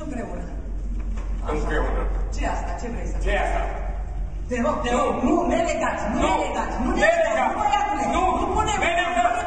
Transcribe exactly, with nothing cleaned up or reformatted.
Împreună. Împreună. Ce asta? Ce vrei să faci? Ce asta? Te rog, te rog, nu, nelegați, nu nelegați, nu nelegați, nu băiatule, nu pune mâna,